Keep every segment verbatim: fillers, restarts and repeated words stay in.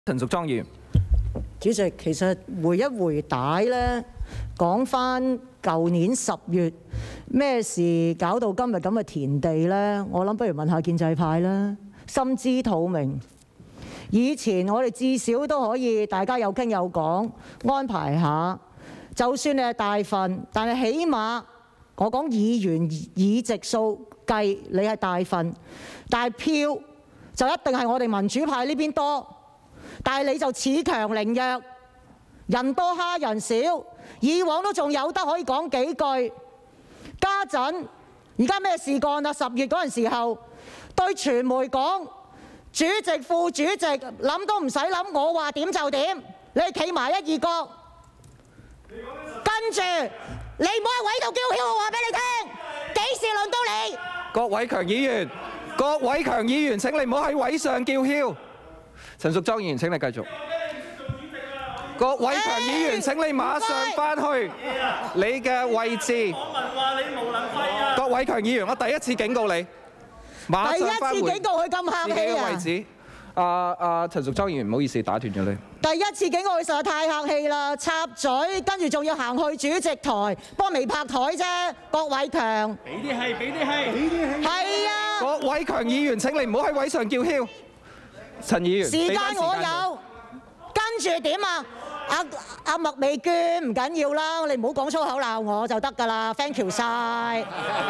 陳淑莊議員， 主席，其實回一回帶咧，講翻舊年十月咩事搞到今日咁嘅田地咧，我諗不如問下建制派啦，心知肚明。以前我哋至少都可以大家有傾有講，安排下。就算你係大份，但係起碼我講議員議席數計，你係大份，但係票就一定係我哋民主派呢邊多。但係你就恃強凌弱，人多蝦人少，以往都仲有得可以講幾句。家陣而家咩事幹啊？十月嗰陣時候對傳媒講，主席副主席諗都唔使諗，我話點就點，你企埋一二角，跟住你唔好喺位度叫囂，我話俾你聽，幾時輪到你？ 郭偉強議員，郭偉強議員，請你唔好喺位上叫囂。陳淑莊議員，請你繼續。郭偉強議員，請你馬上返去你嘅位置。 網民話你無能廢啊！ 郭偉強議員，我第一次警告你，馬上返回第一次警告佢咁客氣啊！ 位置。啊啊，陳淑莊議員，唔好意思，打斷咗你。 第一次警告佢實在太客氣啦，插嘴，跟住仲要行去主席台，不過未拍台啫。郭偉強， 俾啲氣，俾啲氣，俾啲氣。 係啊！ 郭偉強議員，請你唔好喺位上叫囂。陳議員， 時間我有，跟住點啊？阿阿麥美娟唔緊要啦，你唔好講粗口鬧我就得㗎啦 ，thank you 晒。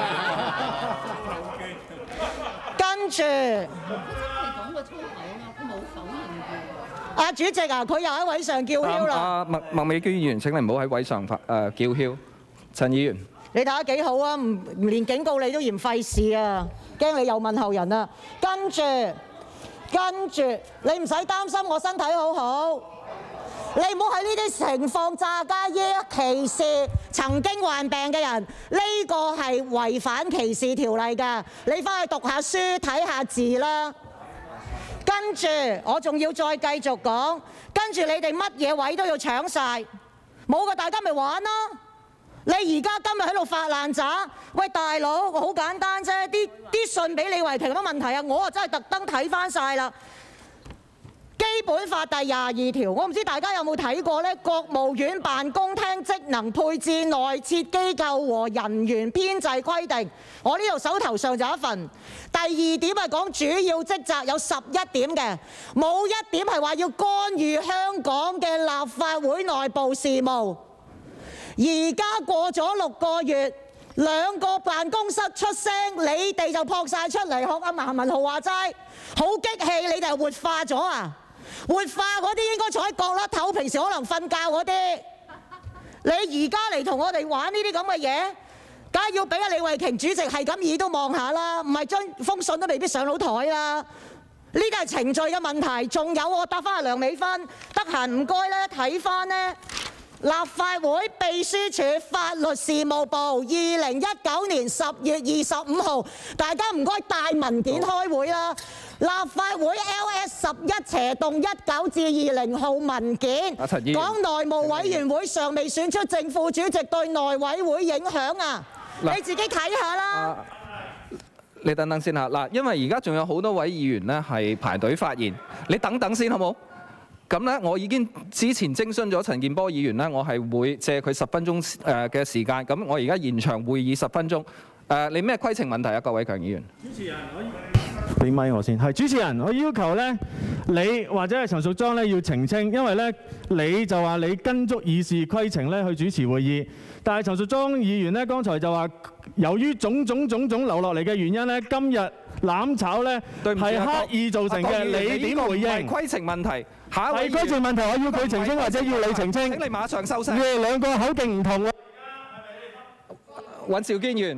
跟住， 講過粗口啊，佢冇否認過。 阿主席啊，佢又喺位上叫囂啦。 阿麥麥美娟議員，請你唔好喺位上發誒叫囂。陳議員， 你睇下幾好啊？唔唔連警告你都嫌費事啊，驚你又問候人啊。跟住。跟住，你唔使擔心，我身體好好。你唔好喺呢啲情況詐假意歧視曾經患病嘅人，呢個係違反歧視條例㗎。你翻去讀下書，睇下字啦。跟住，我仲要再繼續講，跟住你哋乜嘢位都要搶晒，冇個大家咪玩咯。你而家今日喺度發爛渣，喂大佬，我好簡單啫，啲啲信俾李慧瓊有乜問題啊？我啊真係特登睇翻晒啦。基本法第廿二條，我唔知大家有冇睇過呢？國務院辦公廳職能配置內設機構和人員編制規定，我呢度手頭上就一份。第二點係講主要職責有十一點嘅，冇一點係話要干預香港嘅立法會內部事務。而家過咗六個月，兩個辦公室出聲，你哋就撲晒出嚟，學阿馬文豪話齋，好激氣，你哋係活化咗啊！活化嗰啲應該坐喺角落頭，平時可能瞓覺嗰啲，你而家嚟同我哋玩呢啲咁嘅嘢，梗係要俾阿李慧瓊主席係咁耳都望下啦，唔係將封信都未必上到台啦。呢啲係程序嘅問題，仲有我答翻阿梁美芬，得閒唔該咧睇翻呢。立法會秘書處法律事務部二零一九年十月二十五號，大家唔該帶文件開會啦。立法會 L S 十一斜洞一九至二零號文件，講內務委員會尚未選出正副主席對內委會影響啊！你自己睇下啦。 你等等先嚇嗱，因為而家仲有好多位議員咧係排隊發言，你等等先好冇？咁咧，我已經之前徵詢咗陳健波議員咧，我係會借佢十分鐘誒嘅時間。咁我而家延長會議十分鐘。誒，你咩規程問題啊，郭偉強議員？ 主持人可以俾咪我先。係主持人，我要求咧，你或者係陳淑莊咧要澄清，因為咧你就話你跟足議事規程咧去主持會議，但係陳淑莊議員咧剛才就話，由於種種種種流落嚟嘅原因咧，今日攬炒咧係刻意造成嘅，你點回應？ 係規程問題。下一位議員， 係規程問題，我要佢澄清或者要你澄清。 請你馬上收聲。 你哋兩個口徑唔同喎。 尹兆堅議員。